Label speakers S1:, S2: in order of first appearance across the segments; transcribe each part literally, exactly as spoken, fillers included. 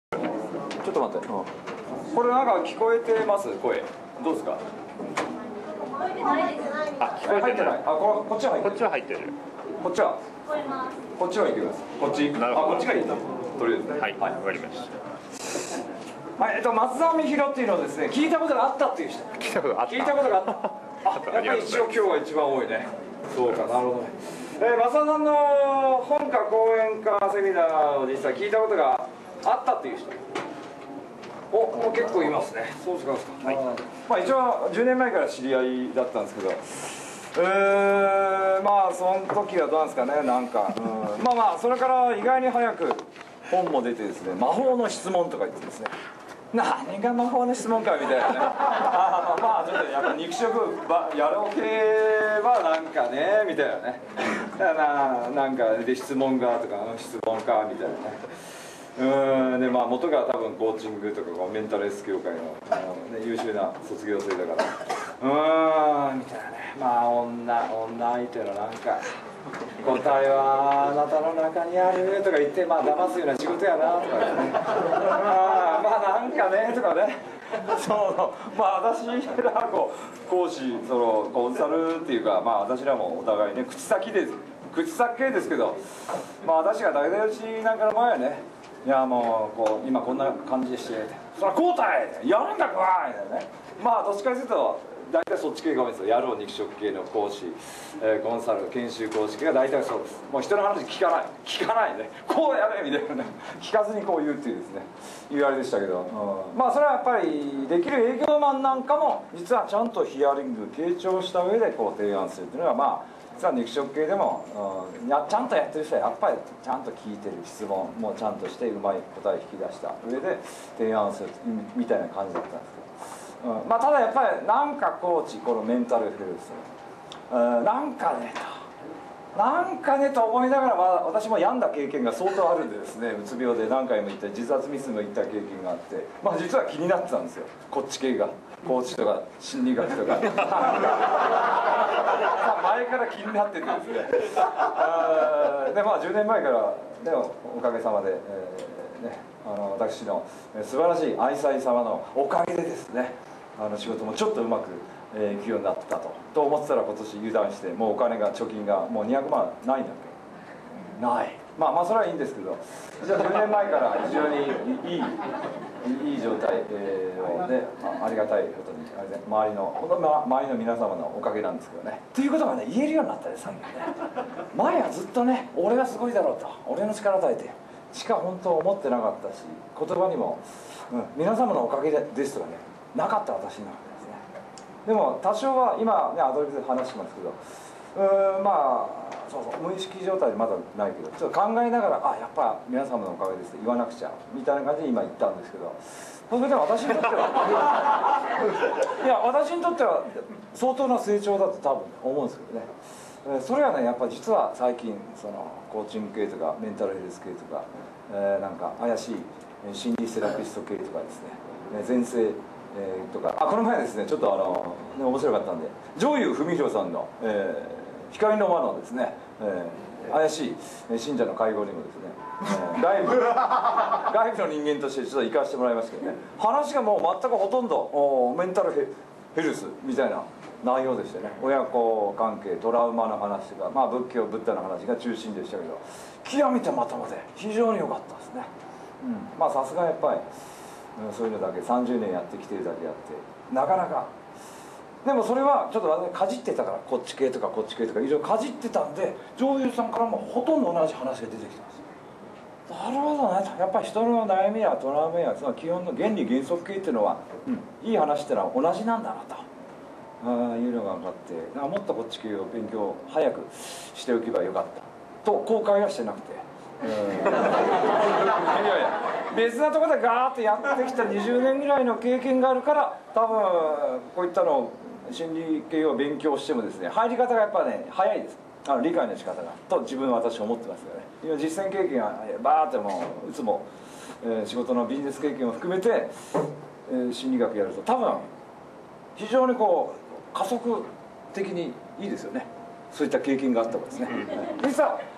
S1: ちょっと待って、うん、これなんか聞こえてます？声どうですか？
S2: あ、聞こえてない。
S1: あ、ここっちは入ってる。
S2: こっちは入ってる。
S1: こっちは。こっちは行ってください。こっち。
S2: なるほど。
S1: あ、こっちがいいね。とりあえずね。
S2: はい、わかりました。
S1: はい、えっと松沢美弘っていうのをですね、聞いたことがあったっていう人。
S2: 聞いたことがあった。
S1: 聞いたことがあった。あ、やっぱり一応今日は一番多いね。そうか、なるほどね。えー、松沢さんの本か講演かセミナーを実際聞いたことがあったっていう人。お、もう結構いますね。そうですか。はい。まあ一応じゅうねんまえから知り合いだったんですけど、えー、まあその時はどうなんですかね、なんか、うん、まあまあそれから意外に早く本も出てですね、魔法の質問とか言ってですね。何が魔法の質問かみたいなね。あまあまあちょっとやっぱ肉食ばやろう系はなんかねみたいなね。だからなんかで質問がとか質問かみたいなね。うんでまあ元が多分コーチングとかメンタルヘルス協会のあの、ね、優秀な卒業生だからうーんみたいなねまあ女女相手のなんか答えはあなたの中にあるとか言ってまあ騙すような仕事やなとかねあまあなんかねとかねそうまあ私らこう講師そのコンサルっていうかまあ私らもお互いね口先です口先系ですけどまあ私が大体うちなんかの前はねいやもうこう今こんな感じでしてそら交代やるんだかわみたいなねまあどっちかというと大体そっち系が多いんですよ野郎肉食系の講師、えー、コンサル研修講師系が大体そうですもう人の話聞かない聞かないねこうやれみたいなね聞かずにこう言うっていうですねいうあれでしたけど、うん、まあそれはやっぱりできる営業マンなんかも実はちゃんとヒアリング傾聴した上でこう提案するっていうのはまあ実は肉食系でも、うん、やちゃんとやってる人はやっぱりちゃんと聞いてる質問もちゃんとしてうまい答え引き出した上で提案するみたいな感じだったんですけど、うん、まあただやっぱりなんかコーチこのメンタルヘルス、うん、なんかねとなんかねと思いながら、まあ、私も病んだ経験が相当あるんでですねうつ病で何回も行って自殺未遂も行った経験があってまあ実は気になってたんですよこっち系がコーチとか心理学とか前から気になっててですねあでまあじゅうねんまえから、ね、おかげさまで、えーね、あの私の素晴らしい愛妻様のおかげでですねあの仕事もちょっとうまくえー、いくようになったとと思ってたら今年油断してもうお金が貯金がもうにひゃくまんないんだっけないまあまあそれはいいんですけどじゃあじゅうねんまえから非常にいいいい状態、えー、であありがたいことにあれ、ね、周りのほんと周りの皆様のおかげなんですけどねということがね言えるようになったね最近ね前はずっとね俺がすごいだろうと俺の力与えてしか本当思ってなかったし言葉にも、うん、皆様のおかげですとかねなかった私のでも多少は今ねアドリブで話しますけどうーんまあそうそう無意識状態でまだないけどちょっと考えながらあやっぱ皆様のおかげです言わなくちゃみたいな感じで今言ったんですけどそれで私にとってはいや私にとっては相当な成長だと多分思うんですけどねそれはねやっぱ実は最近そのコーチング系とかメンタルヘルス系とか、えー、なんか怪しい心理セラピスト系とかですね前世えー、とかあこの前ですねちょっとあの、ね、面白かったんで上祐文弘さんの、えー、光の輪のですね、えー、怪しい信者の会合にもですね、えー、外部外部の人間としてちょっと行かせてもらいますけどね話がもう全くほとんどおメンタルヘヘルスみたいな内容でしてね親子関係トラウマの話とか、まあ、仏教ブッダの話が中心でしたけど極めてまともで非常に良かったですね、うん、まあさすがやっぱりそういうのだけさんじゅうねんやってきてるだけあってなかなかでもそれはちょっと私かじってたからこっち系とかこっち系とかいろいろかじってたんで上祐さんからもほとんど同じ話が出てきてますなるほどねやっぱり人の悩みやトラウマやその基本の原理原則系っていうのは、うん、いい話っていうのは同じなんだなとあいうのが分かってだからもっとこっち系を勉強早くしておけばよかったと後悔はしてなくていやいや別なところでガーッとやってきたにじゅうねんぐらいの経験があるから多分こういったの心理系を勉強してもですね入り方がやっぱね早いですあの理解の仕方がと自分は私は思ってますよね今実践経験がバーッてもういつも、えー、仕事のビジネス経験を含めて、えー、心理学やると多分非常にこう加速的にいいですよねそういった経験があった方がですね実は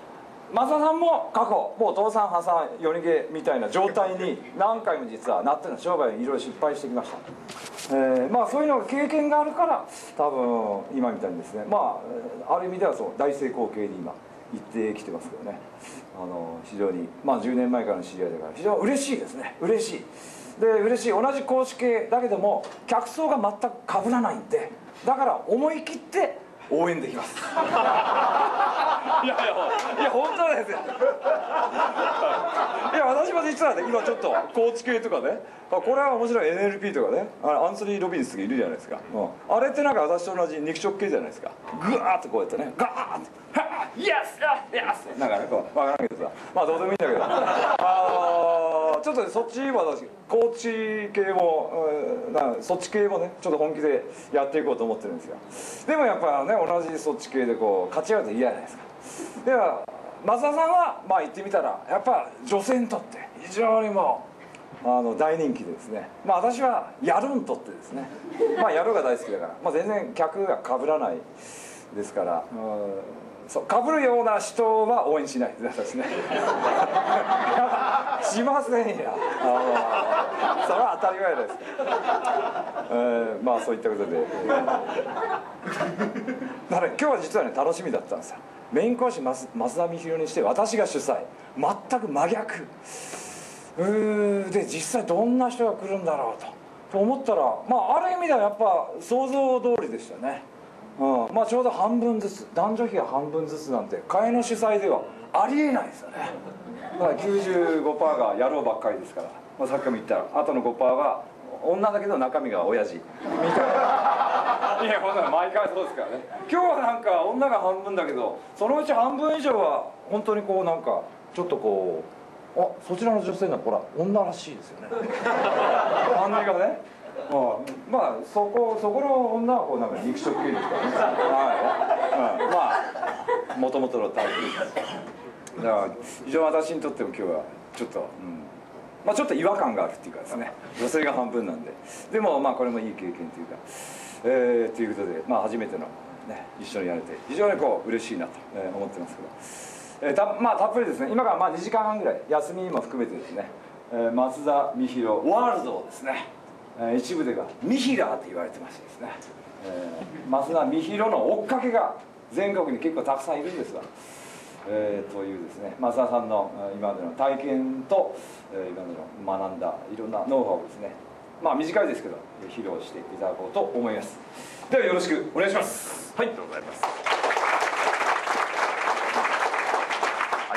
S1: 増田さんも過去もう倒産破産夜逃げみたいな状態に何回も実はなってるの、商売いろいろ失敗してきました。えー、まあそういうの経験があるから多分今みたいにですね、まあある意味ではそう大成功系に今行ってきてますけどね、あの非常にまあじゅうねんまえからの知り合いだから非常に嬉しいですね。嬉しいで嬉しい、同じ公式系だけども客層が全く被らないんで、だから思い切って応援できますいやいやいや本当ですよいや私も実はね今ちょっとコーチ系とかね、これは面白い エヌエルピー とかね、あアンソニー・ロビンスがいるじゃないですか、うん、あれってなんか私と同じ肉食系じゃないですか。グワーッとこうやってねガーッてはっイエスイエスなんかねこう分からんけどさ、まあどうでもいいんだけどあのー、ちょっとねそっちは私コーチ系も、うん、なそっち系もねちょっと本気でやっていこうと思ってるんですよ。でもやっぱね同じそっち系でこう勝ち合うと嫌じゃないですか。では増田さんはまあ言ってみたらやっぱ女性にとって非常にもうあの大人気でですね、まあ私はやるにとってですね、まあやるが大好きだから、まあ、全然客が被らないですから、うん、そう被るような人は応援しないです私ねしませんや、あのそれは当たり前です、えー、まあそういったことで、えー、だから今日は実はね楽しみだったんですよ。メイン講師増田美弘にして私が主催、全く真逆うーで実際どんな人が来るんだろうとと思ったら、まあある意味ではやっぱ想像通りでしたね。うん、まあちょうど半分ずつ、男女比が半分ずつなんて会の主催ではありえないですよね。だから きゅうじゅうごパーセント が野郎ばっかりですから、まあ、さっきも言ったあとの ごパーセント は女だけど中身が親父みたいないやこんなの毎回そうですからね。今日はなんか女が半分だけどそのうち半分以上は本当にこうなんかちょっとこうあそちらの女性のほら女らしいですよね感じがね、うん、まあそこそこの女はこうなんか肉食系ですからねはい、うん、まあもともとのタイプですだから非常に私にとっても今日はちょっと、うんまあ、ちょっと違和感があるっていうかですね、女性が半分なんで、でもまあこれもいい経験というか、えー、ということで、まあ、初めての、ね、一緒にやれて非常にこう嬉しいなと思ってますけど、えーたまあ、たっぷりですね今からまあにじかんはんぐらい休みも含めてですね、えー、増田美弘ワールドをですね、えー、一部でがミヒラーと言われてましてですね、えー、増田美弘の追っかけが全国に結構たくさんいるんですが、えー、というですね増田さんの今までの体験と、えー、今までの学んだいろんなノウハウをですね、まあ短いですけど披露していただこうと思います。ではよろしくお願いします。
S2: はい、ありがとうございます。はい、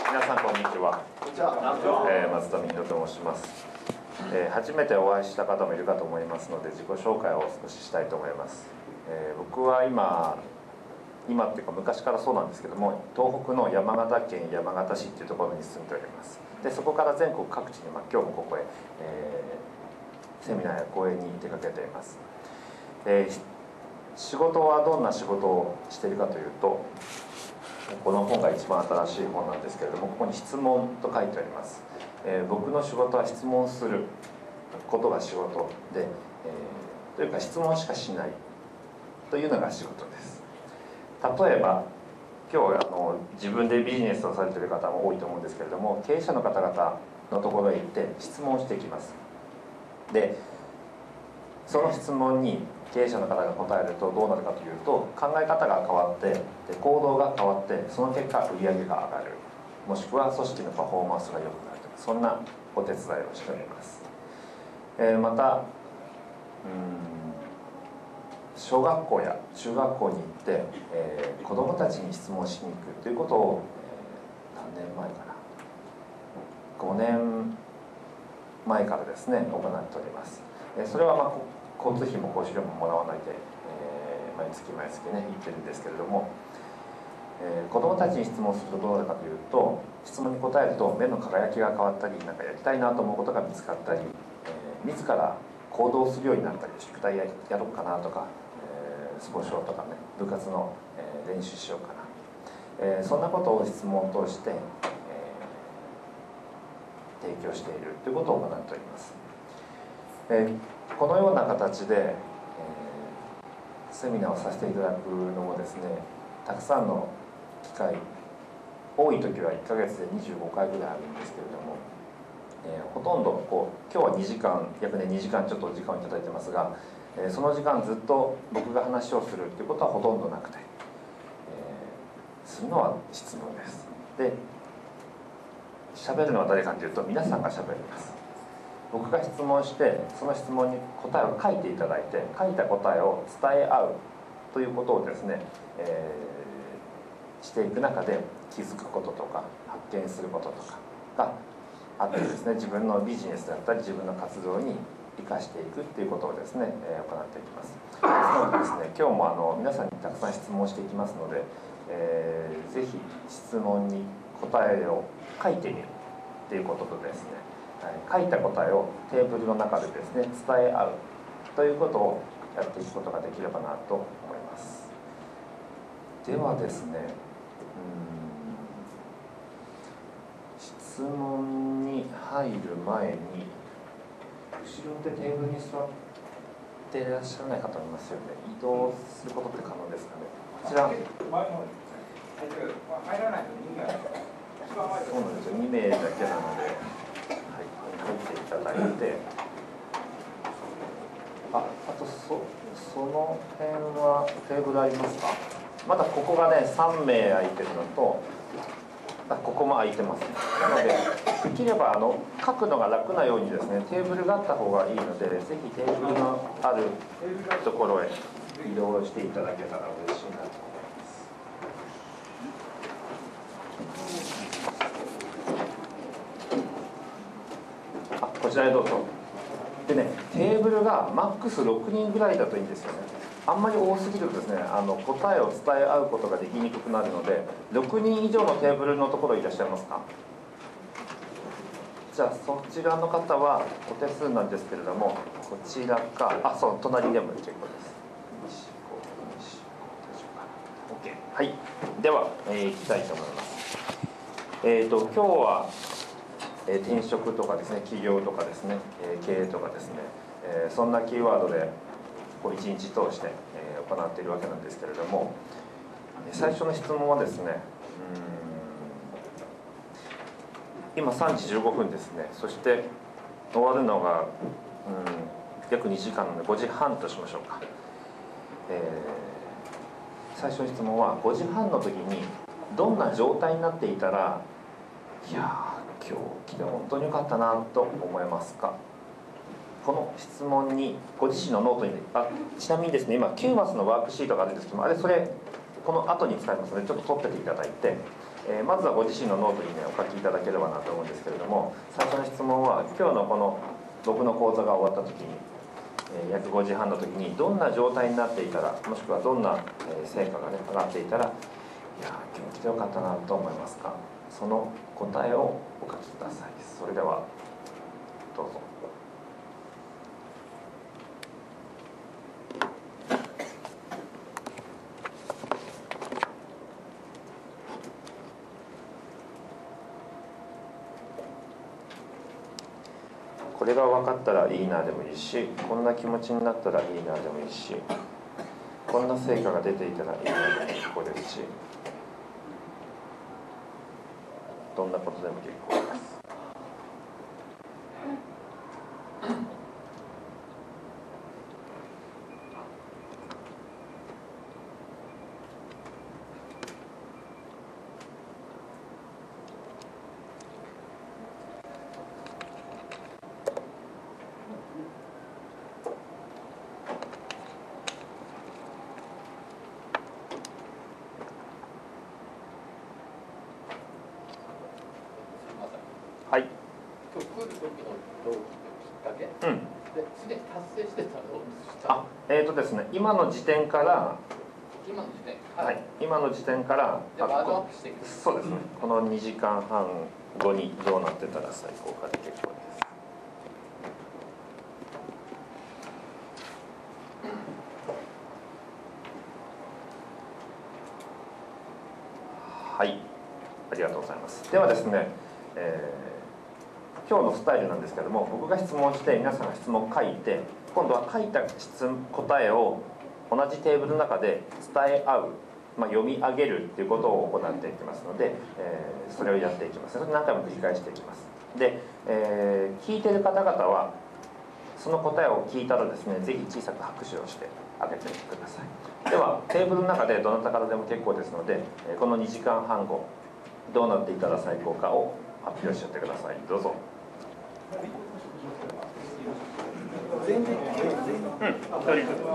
S2: 皆さんこんにちは。こんにちは。えー、増田美弘と申します。えー、初めてお会いした方もいるかと思いますので自己紹介を少ししたいと思います。えー、僕は今今っていうか昔からそうなんですけども、東北の山形県山形市っていうところに住んでおります。でそこから全国各地に、まあ、今日もここへ、えー、セミナーや講演に出かけています。で仕事はどんな仕事をしているかというと、この本が一番新しい本なんですけれども、ここに質問と書いてあります。えー、僕の仕事は質問することが仕事で、えー、というか質問しかしないというのが仕事です。例えば今日あの自分でビジネスをされている方も多いと思うんですけれども、経営者の方々のところへ行って質問してきます。でその質問に経営者の方が答えるとどうなるかというと、考え方が変わってで行動が変わって、その結果売り上げが上がる、もしくは組織のパフォーマンスが良くなる、そんなお手伝いをしております。えー、またうん小学校や中学校に行って、えー、子どもたちに質問しに行くということを、えー、何年前かなごねんまえからですね行っております。えー、それは、まあ、交通費も講師料ももらわないで、えー、毎月毎月ね行ってるんですけれども、えー、子どもたちに質問するとどうなるかというと、質問に答えると目の輝きが変わったり、なんかやりたいなと思うことが見つかったり、えー、自ら行動するようになったり、宿題 や, やろうかなとか、スポ少とかね、部活の、えー、練習しようかな、えー、そんなことを質問を通して、えー、提供しているということを行っております。えー、このような形で、えー、セミナーをさせていただくのもですね、たくさんの機会多い時はいっかげつでにじゅうごかいぐらいあるんですけれども、えー、ほとんどこう今日はにじかん約ねにじかんちょっと時間をいただいてますが、えー、その時間ずっと僕が話をするっていうことはほとんどなくて、えー、するのは質問です。で喋るのは誰かというと皆さんが喋ります。僕が質問してその質問に答えを書いていただいて、書いた答えを伝え合うということをですね、えー、していく中で気づくこととか発見することとかがあってですね、自分のビジネスだったり自分の活動に生かしていくっていうことをですね、えー、行っていきます。なのでですね、今日もあの皆さんにたくさん質問していきますので、えー、ぜひ質問に答えを書いてみるっていうこととですね、書いた答えをテーブルの中でですね伝え合うということをやっていくことができればなと思います。ではですね、うん質問に入る前に後ろでテーブルに座っていらっしゃらない方いますよね。移動することって可能ですかね。こちら前の方に入らないとに名そうなんですよ、に名だけなので、入っていただいて、あ、あとそ、その辺はテーブルありますか？まだここがねさん名空いてるのと、あ、ここも空いてます。なのでできればあの書くのが楽なようにですねテーブルがあった方がいいので、ぜひテーブルのあるところへ移動していただけたら嬉しいなと思います。こちらへどうぞ。でね、テーブルがマックスろくにんぐらいだといいんですよね。あんまり多すぎるとですね、あの答えを伝え合うことができにくくなるので、ろくにん以上のテーブルのところいらっしゃいますか？じゃあそちらの方はお手数なんですけれども、こちらか、あ、そう、隣でも結構です。OK、はい。では、えー、いきたいと思います。えーと、今日はえー、転職とかですね、起業とかですね、えー、経営とかですね、えー、そんなキーワードでこう一日通して、えー、行っているわけなんですけれども、最初の質問はですね、うーん今さんじじゅうごふんですね。そして終わるのがうん約にじかんなのでごじはんとしましょうか。えー、最初の質問はごじはんの時にどんな状態になっていたら、いやー今日来て本当に良かったなと思いますか？この質問にご自身のノートに、あ、ちなみにですね、今きゅうマスのワークシートがあるんですけども、あれそれこの後に使いますのでちょっと取ってていただいて、えー、まずはご自身のノートにねお書きいただければなと思うんですけれども、最初の質問は今日のこの僕の講座が終わった時に、えー、約ごじはんの時にどんな状態になっていたら、もしくはどんな、えー、成果がね上がっていたら、いや今日来てよかったなと思いますか？その答えをお書きください。それではどうぞ。これが分かったらいいなでもいいし、こんな気持ちになったらいいなでもいいし、こんな成果が出ていたらいいなでも結構ですし、どんなことでも結構です。はい。
S3: 今日来る時の動機ってきっかけ、うん、ですでに達成してたらどうした？
S2: あ、えーとですね、今の時点から
S3: 今の時点、
S2: はい、今の時点から
S3: じゃあバージョンアップしていく。
S2: そうですね、このにじかんはんごにどうなってたら最高かで結構です。はい、ありがとうございます。ではですね、えー、今日のスタイルなんですけども、僕が質問して皆さんが質問を書いて、今度は書いた質問答えを同じテーブルの中で伝え合うまあ、読み上げるっていうことを行っていきますので、えー、それをやっていきます。それを何回も繰り返していきます。で、えー、聞いてる方々はその答えを聞いたらですね、ぜひ小さく拍手をしてあげてください。ではテーブルの中でどなたからでも結構ですので、このにじかんはんごどうなっていたら最高かを発表しちゃってください。どうぞ。うん、一人ずつ。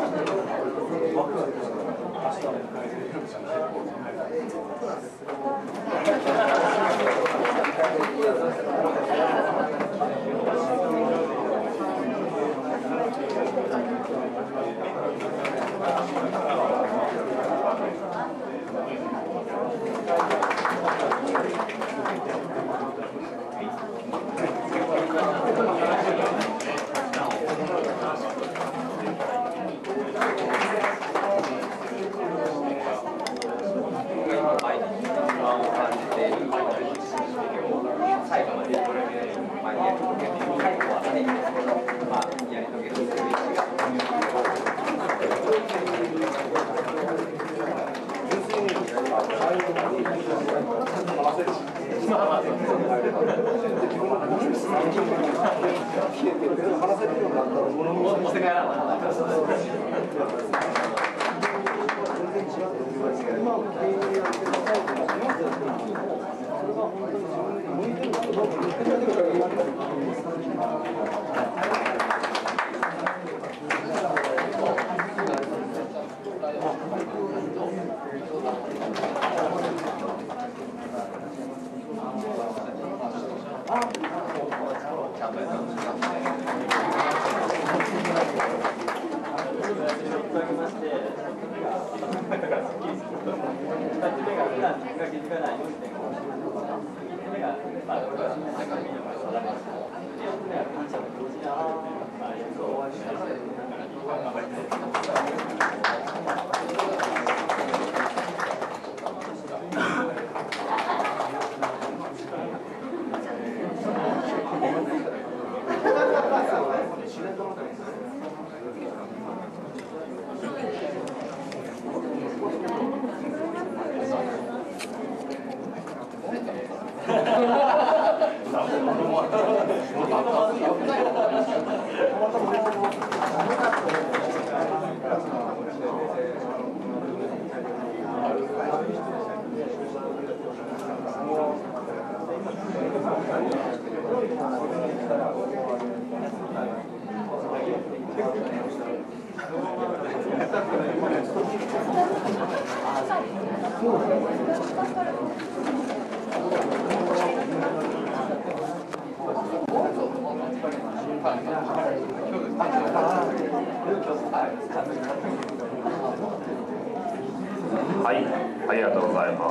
S2: はい、ありがとうございます。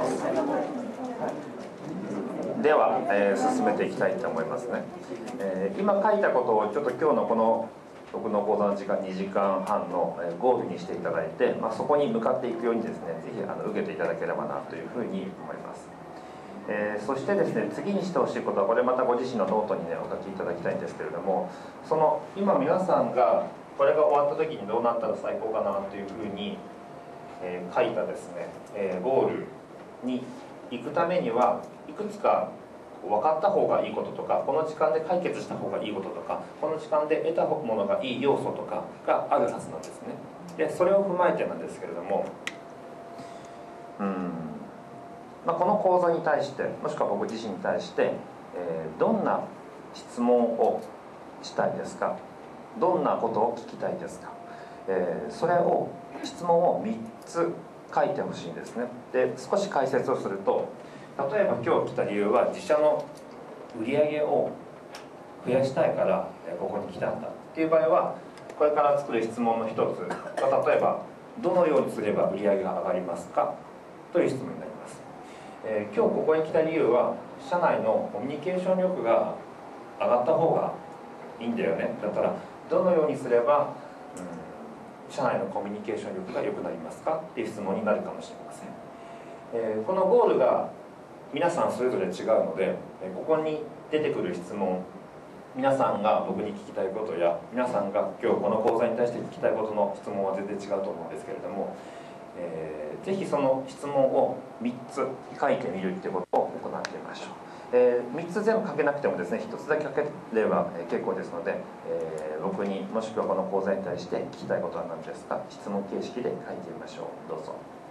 S2: では、えー、進めていきたいと思いますね。えー、今書いたことをちょっと今日のこの僕の講座の時間にじかんはんのゴールにしていただいて、まあ、そこに向かっていくようにですね、ぜひあの受けていただければなというふうに思います。えー、そしてですね、次にしてほしいことは、これまたご自身のノートにねお書きいただきたいんですけれども、その今皆さんがこれが終わった時にどうなったら最高かなというふうに、えー、書いたですね、えー、ゴールに行くためにはいくつか分かった方がいいこととか、この時間で解決した方がいいこととか、この時間で得たものがいい要素とかがあるはずなんですね。でそれを踏まえてなんですけれども、うん、まあ、この講座に対して、もしくは僕自身に対して、えー、どんな質問をしたいですか、どんなことを聞きたいですか、えー、それを質問をみっつ書いてほしいんですね。で少し解説をすると、例えば今日来た理由は自社の売り上げを増やしたいからここに来たんだっていう場合は、これから作る質問の一つが、例えばどのようにすれば売り上げが上がりますかという質問になります。えー、今日ここに来た理由は、社内のコミュニケーション力が上がった方がいいんだよね。だったらどのようにすれば、うん、社内のコミュニケーション力が良くなりますかっていう質問になるかもしれません。えー、このゴールが皆さんそれぞれ違うので、ここに出てくる質問、皆さんが僕に聞きたいことや、皆さんが今日この講座に対して聞きたいことの質問は全然違うと思うんですけれども、 えー、ぜひその質問をみっつ書いてみるってことを行ってみましょう。えー、みっつ全部書けなくてもですね、ひとつだけ書ければ結構ですので、えー、僕にもしくはこの講座に対して聞きたいことは何ですか、質問形式で書いてみましょう。どうぞ。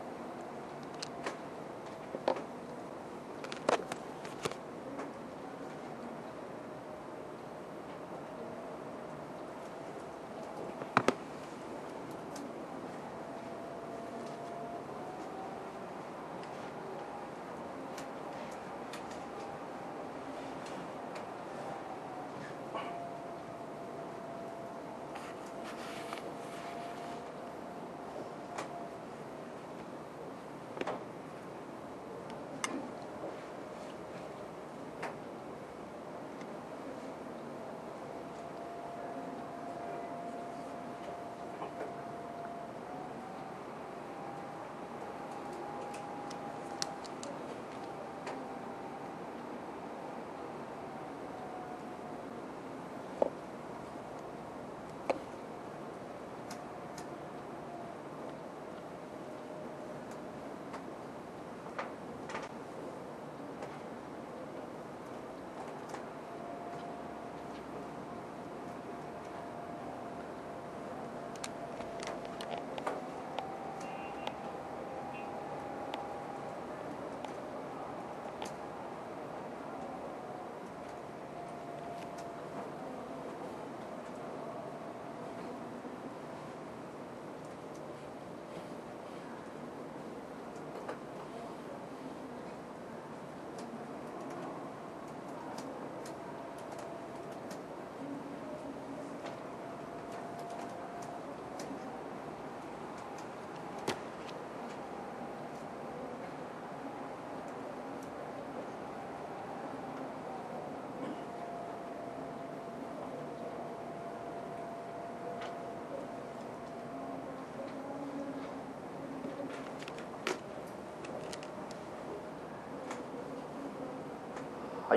S2: はい、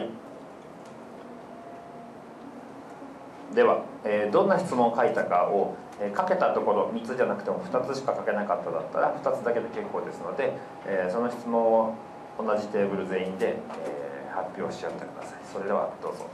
S2: では、えー、どんな質問を書いたかを、えー、書けたところみっつじゃなくてもふたつしか書けなかっただったらふたつだけで結構ですので、えー、その質問を同じテーブル全員で、えー、発表し合ってください。それではどうぞ。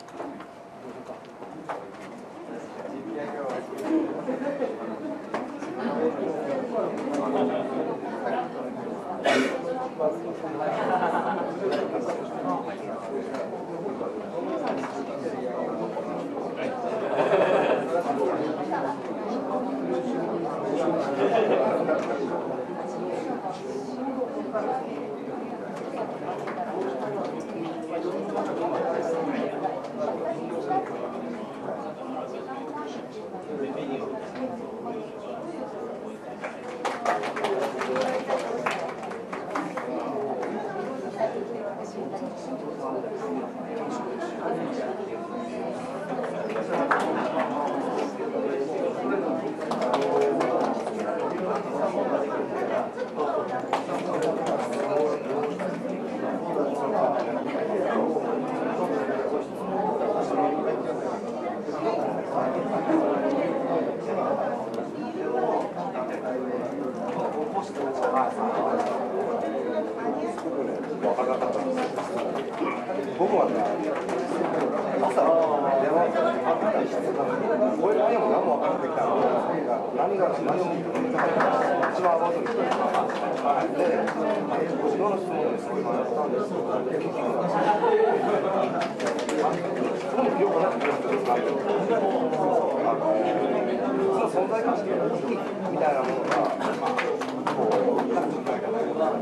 S4: 僕はね、朝、電話あったりして、俺何も何も分からなくてきたの何が、何を一番アバウトにしてるか。で、後ろの質問ですごい迷ったんですけど、結局、そのよくなくて、その存在感みたいなものが、こう、なくてみたいな。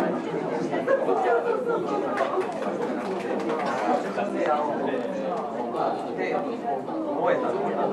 S3: あ
S5: 燃えたのかな。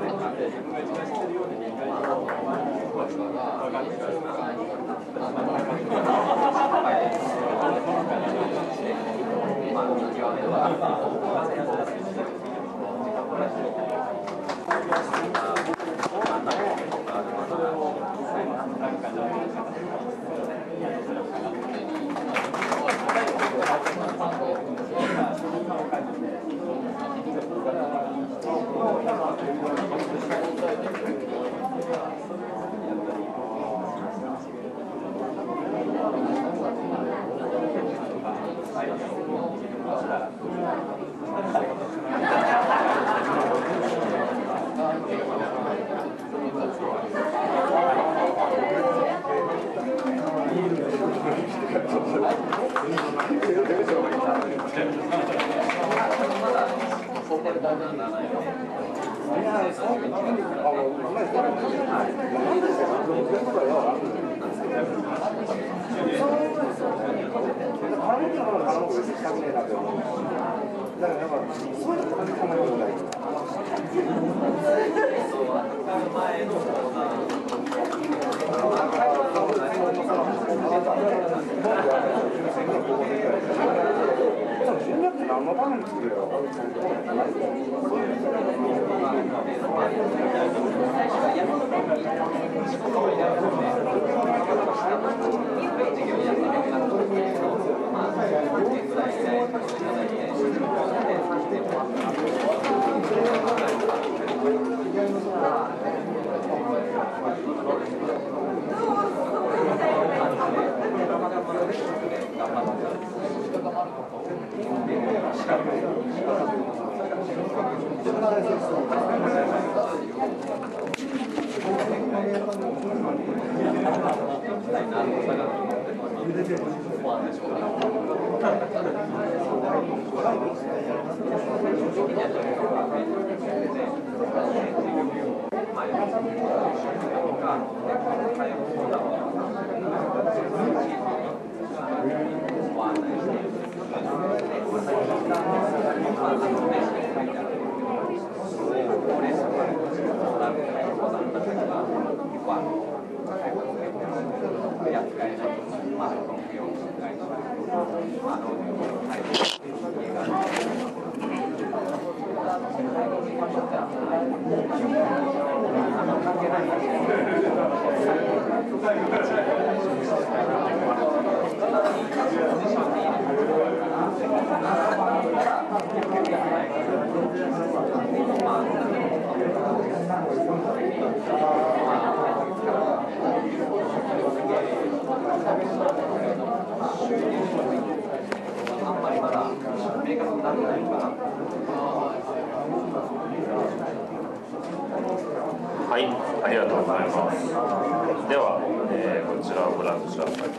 S2: はい、ありがとうございます。では、えー、こちらをご覧ください。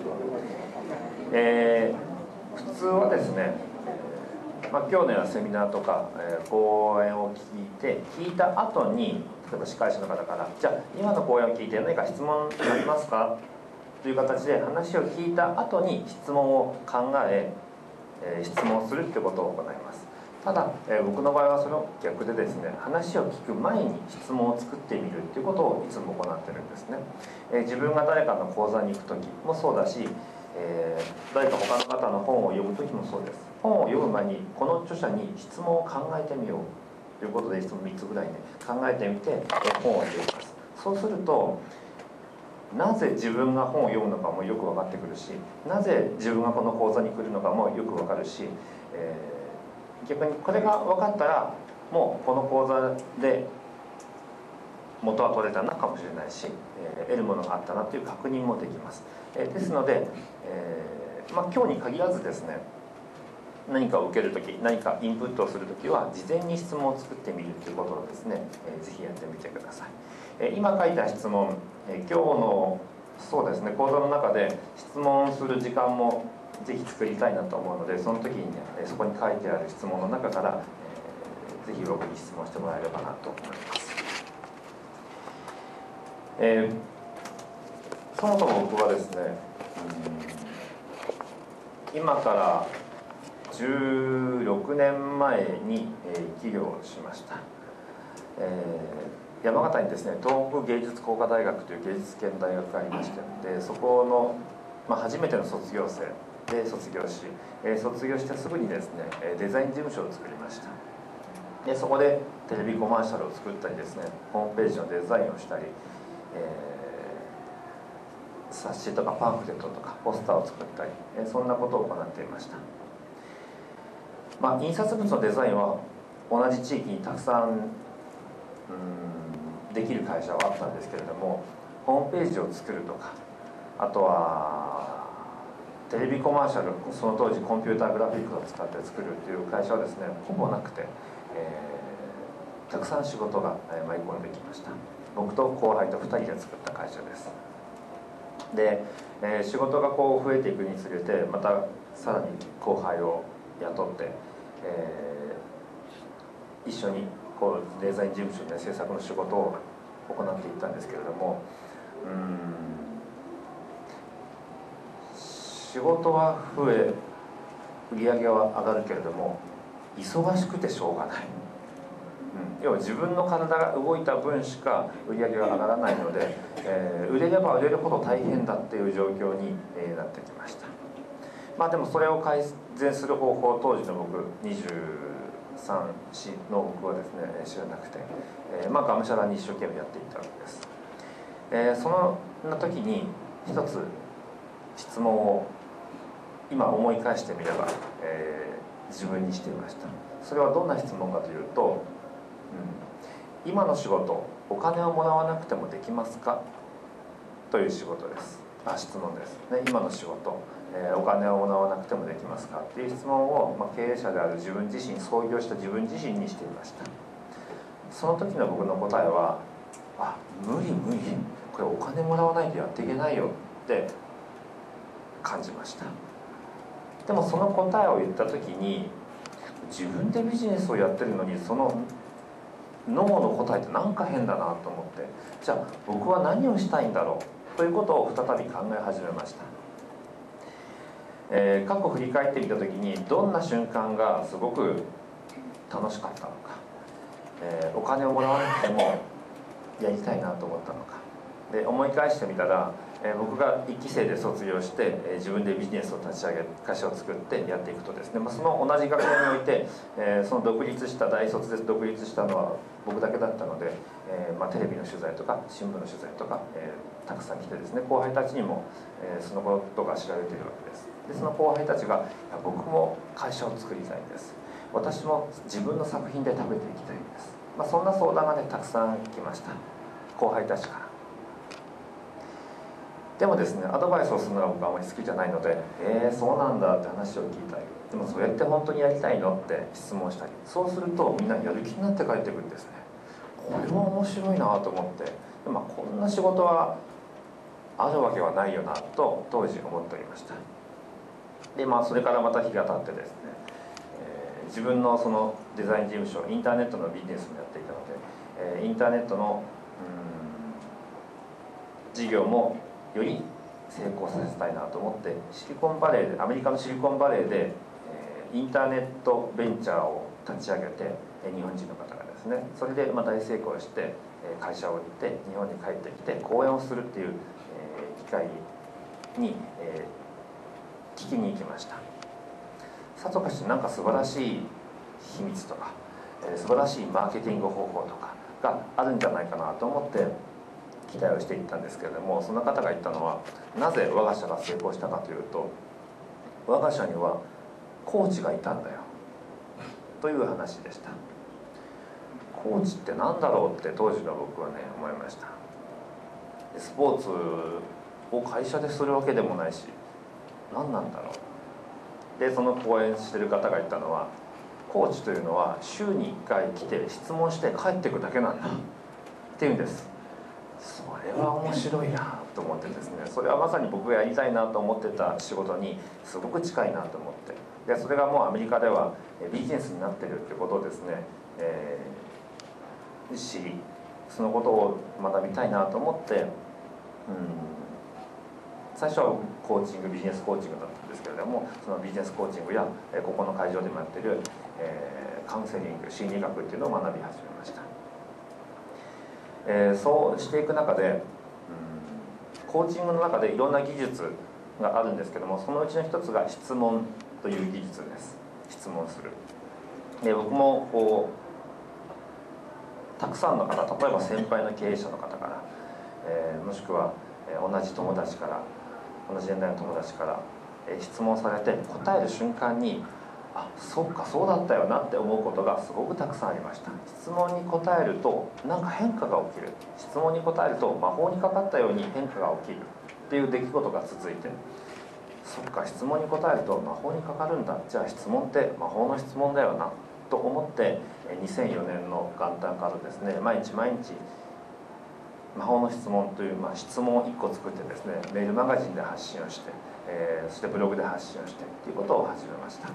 S2: えー、普通はですね、まあ、今日のようなセミナーとか、えー、講演を聞いて聞いた後に、例えば司会者の方から「じゃあ今の講演を聞いて何か質問ありますか?」という形で話を聞いた後に質問を考ええー、質問するということを行います。ただ、えー、僕の場合はその逆でですね、話を聞く前に質問を作ってみるということをいつも行ってるんですね。えー、自分が誰かの講座に行く時もそうだし、えー、誰か他の方の本を読む時もそうです。本を読む前にこの著者に質問を考えてみようということで、質問みっつぐらいね考えてみて、えー、本を読みます。そうするとなぜ自分が本を読むのかもよく分かってくるし、なぜ自分がこの講座に来るのかもよく分かるし、えー、逆にこれが分かったらもうこの講座で元は取れたなかもしれないし、えー、得るものがあったなという確認もできます。えー、ですので、えーまあ、今日に限らずですね、何かを受けるとき、何かインプットをするときは事前に質問を作ってみるということをですね、えー、ぜひやってみてください。えー、今書いた質問、えー、今日のそうですね講座の中で質問する時間もぜひ作りたいなと思うので、その時にねそこに書いてある質問の中から、えー、ぜひ僕に質問してもらえればなと思います。えー、そもそも僕はですね、うん、今からじゅうろくねんまえに、えー、起業しました、えー、山形にですね東北芸術工科大学という芸術系の大学がありまして、でそこの、まあ、初めての卒業生で卒業し、えー、卒業してすぐにですねデザイン事務所を作りました。でそこでテレビコマーシャルを作ったりですね、ホームページのデザインをしたり、えー冊子とかパンフレットとかポスターを作ったり、そんなことを行っていました。まあ、印刷物のデザインは同じ地域にたくさんうんできる会社はあったんですけれども、ホームページを作るとか、あとはテレビコマーシャル、その当時コンピューターグラフィックを使って作るという会社はですねほぼなくて、えー、たくさん仕事が舞い込んできました。僕と後輩とふたりで作った会社です。で、えー、仕事がこう増えていくにつれて、またさらに後輩を雇って、えー、一緒にこうデザイン事務所で制作の仕事を行っていったんですけれども、うーん仕事は増え売り上げは上がるけれども忙しくてしょうがない、うん、要は自分の体が動いた分しか売り上げが上がらないので、えー、売れれば売れるほど大変だっていう状況に、えー、なってきました。まあでもそれを改善する方法を当時の僕にじゅうさん、よんの僕はですね知らなくて、えー、まあがむしゃらに一生懸命やっていったわけです。えー、その時に一つ質問を今思い返してみれば、えー、自分にしていました。それはどんな質問かというと、うん、今の仕事お金をもらわなくてもできますかという仕事です。あ質問です、ね、今の仕事、えー、お金をもらわなくてもできますかっていう質問を、まあ、経営者である自分自身、創業した自分自身にしていました。その時の僕の答えはあ無理無理これお金もらわないとやっていけないよって感じました。でもその答えを言った時に自分でビジネスをやってるのにそのノーの答えってなんか変だなと思って、じゃあ僕は何をしたいんだろうということを再び考え始めました。えー、過去振り返ってみた時にどんな瞬間がすごく楽しかったのか、えー、お金をもらわなくてもやりたいなと思ったのかで思い返してみたら、えー、僕がいっき生で卒業して、えー、自分でビジネスを立ち上げ会社を作ってやっていくとですね、まあ、その同じ学年において、えー、その独立した大卒で独立したのは僕だけだったので、えーまあ、テレビの取材とか新聞の取材とか、えー、たくさん来てですね後輩たちにも、えー、そのことが知られているわけです。でその後輩たちがいや僕も会社を作りたいんです、私も自分の作品で食べていきたいんです、まあ、そんな相談がねたくさん来ました、後輩たちから。でもですねアドバイスをするのが僕はあまり好きじゃないので「えー、そうなんだ」って話を聞いたり、でもそれって本当にやりたいのって質問したり、そうするとみんなやる気になって帰ってくるんですね。これは面白いなと思って、で、まあ、こんな仕事はあるわけはないよなと当時思っておりました。でまあそれからまた日が経ってですね、えー、自分のそのデザイン事務所インターネットのビジネスもやっていたので、えー、インターネットのうん事業もより成功させたいなと思ってシリコンバレーでアメリカのシリコンバレーで、えー、インターネットベンチャーを立ち上げて、えー、日本人の方がですねそれでまあ大成功して、えー、会社を売って日本に帰ってきて講演をするっていう、えー、機会に、えー聞きに行きました。さぞかしなんか素晴らしい秘密とか、えー、素晴らしいマーケティング方法とかがあるんじゃないかなと思って期待をしていったんですけれども、その方が言ったのはなぜ我が社が成功したかというと、我が社にはコーチがいたんだよという話でした。コーチって何だろうって当時の僕はね思いました。スポーツを会社でするわけでもないし何なんだろう。でその講演してる方が言ったのは、コーチというのは週にいっかい来て質問して帰っていくだけなんだっていうんです。それは面白いなと思ってですね、それはまさに僕がやりたいなと思ってた仕事にすごく近いなと思って、でそれがもうアメリカではビジネスになってるってことをですね、えー、知りそのことを学びたいなと思って、うん最初はコーチングビジネスコーチングだったんですけれども、そのビジネスコーチングやここの会場でもやっている、えー、カウンセリング心理学っていうのを学び始めました。えー、そうしていく中で、うん、コーチングの中でいろんな技術があるんですけども、そのうちの一つが質問という技術です。質問する。で僕もこうたくさんの方、例えば先輩の経営者の方から、えー、もしくは、えー、同じ友達から同じ年代の友達から、えー、質問されて答える瞬間に、あ、そうかそうだったよなって思うことがすごくたくさんありました。質問に答えると何か変化が起きる、質問に答えると魔法にかかったように変化が起きるっていう出来事が続いて、そっか質問に答えると魔法にかかるんだ、じゃあ質問って魔法の質問だよなと思ってにせんよねんの元旦からですね、毎日毎日魔法の質問という、まあ、質問をいっこ作ってですね、メールマガジンで発信をして、えー、そしてブログで発信をしてということを始めました。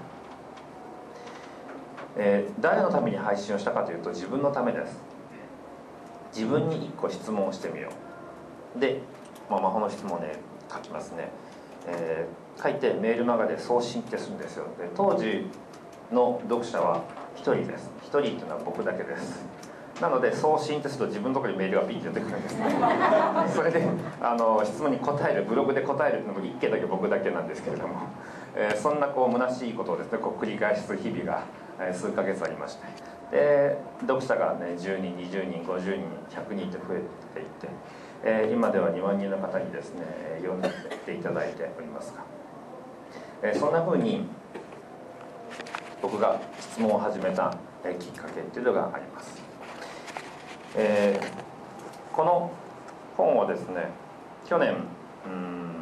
S2: えー、誰のために配信をしたかというと自分のためです。自分にいっこ質問をしてみよう。で、まあ、魔法の質問をね書きますね、えー、書いてメールマガで送信ってするんですよ。で当時の読者はひとりです。ひとりっていうのは僕だけです。なので送信ってすると自分のところにメールがピッて出てくるんですね。それであの質問に答える、ブログで答えるのもいっけんだけ僕だけなんですけれども、えー、そんなこう虚しいことをですねこう繰り返す日々が、えー、数ヶ月ありまして、で読者がねじゅうにん、にじゅうにん、ごじゅうにん、ひゃくにんと増えていって、えー、今ではにまんにんの方にですね読んでいただいておりますが、えー、そんな風に僕が質問を始めた、えー、きっかけっていうのがあります。えー、この本をですね去年うん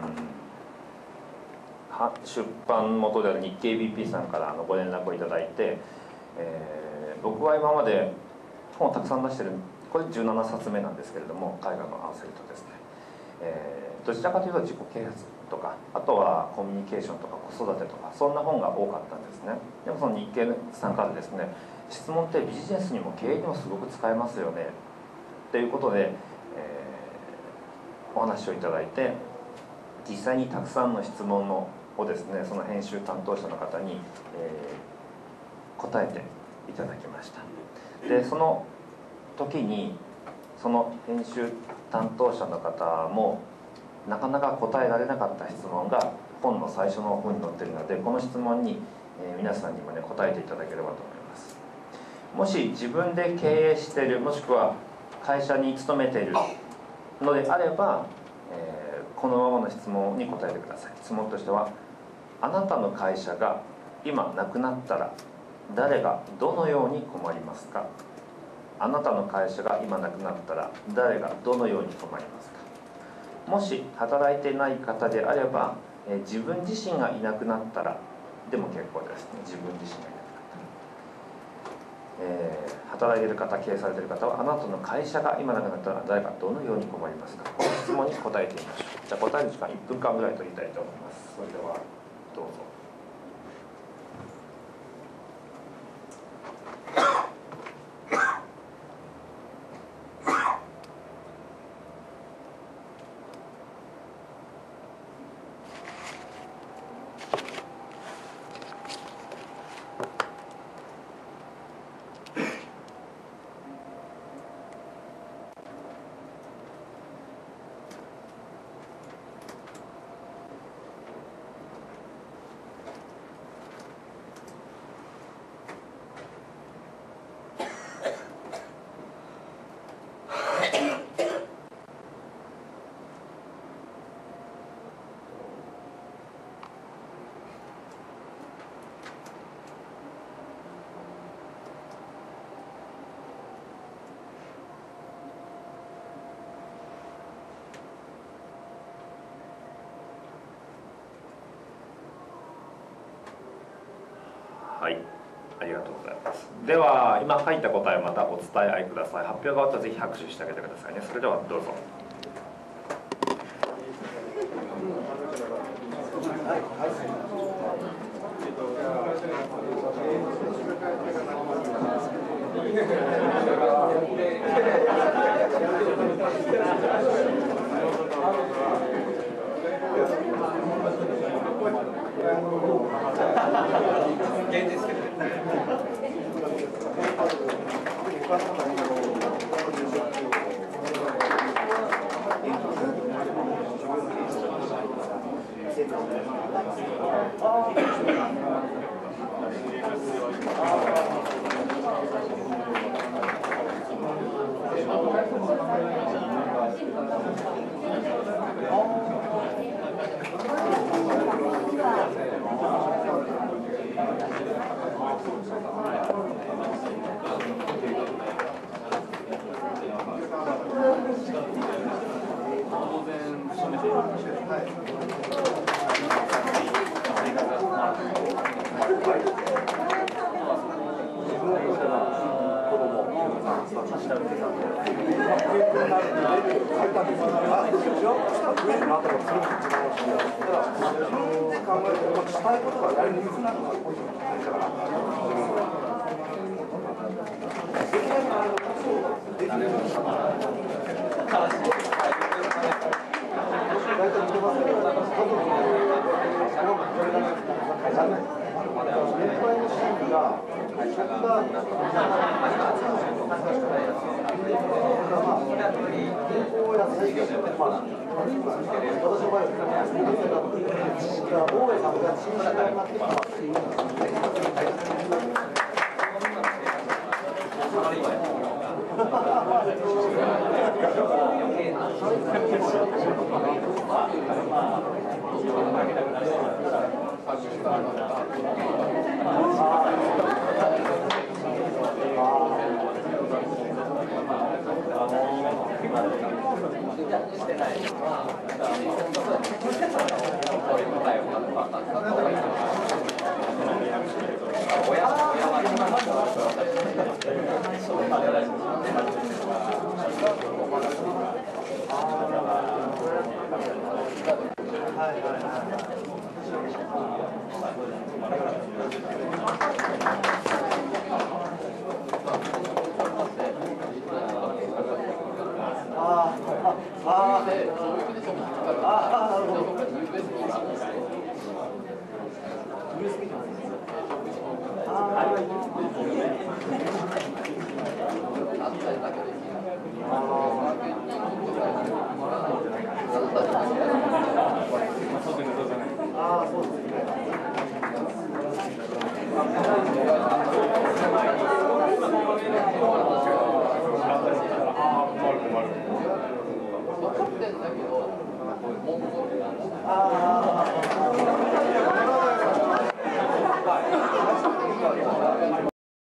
S2: 出版元である日経 ビーピー さんからあのご連絡をいただいて、えー、僕は今まで本をたくさん出してる、これじゅうななさつめなんですけれども、海外の合わせるとですね、えー、どちらかというと自己啓発とか、あとはコミュニケーションとか子育てとか、そんな本が多かったんですね。でもその日経さんからですね、質問ってビジネスにも経営にもすごく使えますよねということで、えー、お話をいただいて、実際にたくさんの質問のをですねその編集担当者の方に、えー、答えていただきました。でその時にその編集担当者の方もなかなか答えられなかった質問が本の最初の方に載っているので、この質問に、えー、皆さんにもね答えていただければと思います。もし自分で経営している、もしくは会社に勤めているのであれば、えー、このままの質問に答えてください。質問としては、あなたの会社が今なくなったら誰がどのように困りますか？あなたの会社が今なくなったら誰がどのように困りますか？もし働いていない方であれば、えー、自分自身がいなくなったらでも結構ですね。自分自身がいなくなったら、えー、働いている方、経営されている方は、あなたの会社が今なくなったら誰がどのように困りますか？この質問に答えてみましょう。じゃあ答える時間いっぷんかんぐらい取りたいと思います。それではどうぞ。はい、ありがとうございます。では今書いた答えをまたお伝え合いください。発表が終わったらぜひ拍手してあげてくださいね。それではどうぞ。
S1: 現実的してない。